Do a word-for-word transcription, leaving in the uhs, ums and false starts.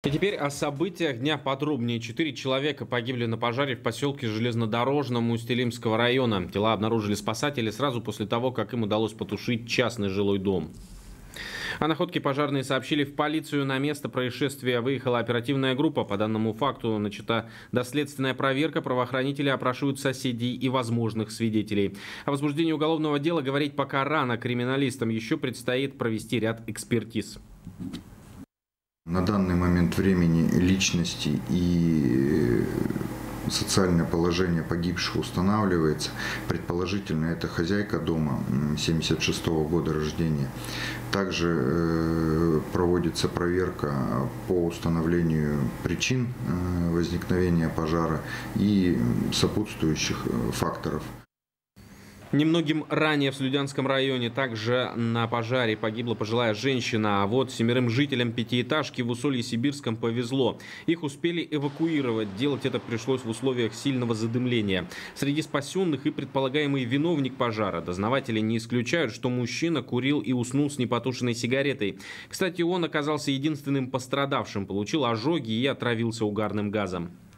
И теперь о событиях дня подробнее. Четыре человека погибли на пожаре в поселке Железнодорожном Усть-Илимского района. Тела обнаружили спасатели сразу после того, как им удалось потушить частный жилой дом. О находке пожарные сообщили в полицию. На место происшествия выехала оперативная группа. По данному факту начата доследственная проверка. Правоохранители опрашивают соседей и возможных свидетелей. О возбуждении уголовного дела говорить пока рано. Криминалистам еще предстоит провести ряд экспертиз. На данный момент времени личности и социальное положение погибших устанавливается. Предположительно, это хозяйка дома семьдесят шестого года рождения. Также проводится проверка по установлению причин возникновения пожара и сопутствующих факторов. Немногим ранее в Слюдянском районе также на пожаре погибла пожилая женщина. А вот семерым жителям пятиэтажки в Усолье-Сибирском повезло. Их успели эвакуировать. Делать это пришлось в условиях сильного задымления. Среди спасенных и предполагаемый виновник пожара. Дознаватели не исключают, что мужчина курил и уснул с непотушенной сигаретой. Кстати, он оказался единственным пострадавшим, получил ожоги и отравился угарным газом.